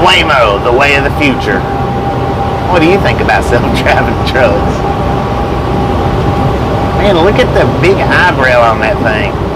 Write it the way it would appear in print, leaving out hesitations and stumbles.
Waymo, the way of the future. What do you think about self-driving trucks? Man, look at the big eyebrow on that thing.